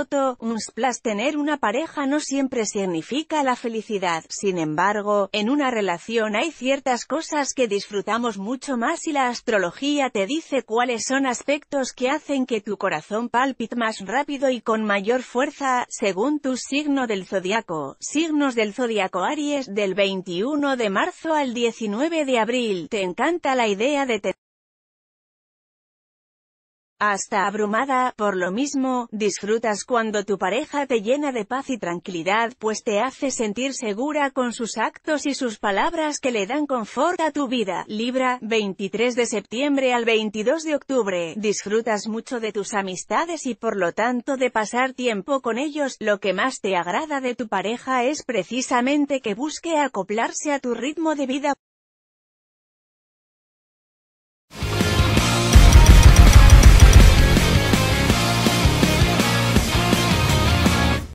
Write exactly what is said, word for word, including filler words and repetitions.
Toto, uns plus tener una pareja no siempre significa la felicidad. Sin embargo, en una relación hay ciertas cosas que disfrutamos mucho más y la astrología te dice cuáles son aspectos que hacen que tu corazón palpite más rápido y con mayor fuerza, según tu signo del zodiaco. Signos del zodiaco: Aries, del veintiuno de marzo al diecinueve de abril. Te encanta la idea de tener hasta abrumada, por lo mismo, disfrutas cuando tu pareja te llena de paz y tranquilidad, pues te hace sentir segura con sus actos y sus palabras que le dan confort a tu vida. Libra, veintitrés de septiembre al veintidós de octubre, disfrutas mucho de tus amistades y por lo tanto de pasar tiempo con ellos. Lo que más te agrada de tu pareja es precisamente que busque acoplarse a tu ritmo de vida.